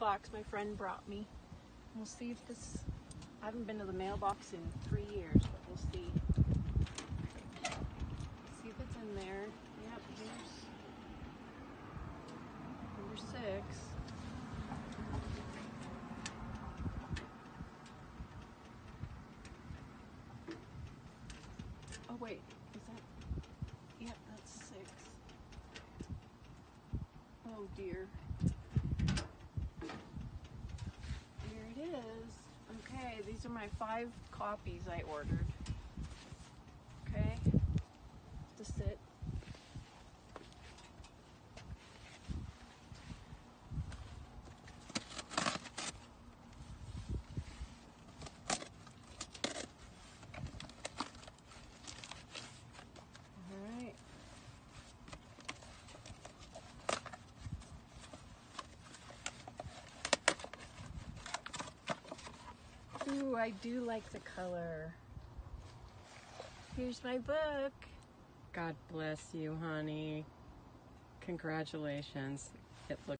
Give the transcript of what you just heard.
mailbox my friend brought me. We'll see if this, I haven't been to the mailbox in 3 years, but we'll see. See if it's in there. Yep, here's number 6. Oh wait, is that, yep, that's 6. Oh dear. Here it is. Okay, these are my 5 copies I ordered. Okay, to sit. Alright. Ooh, I do like the color. Here's my book. God bless you, honey. Congratulations. It looks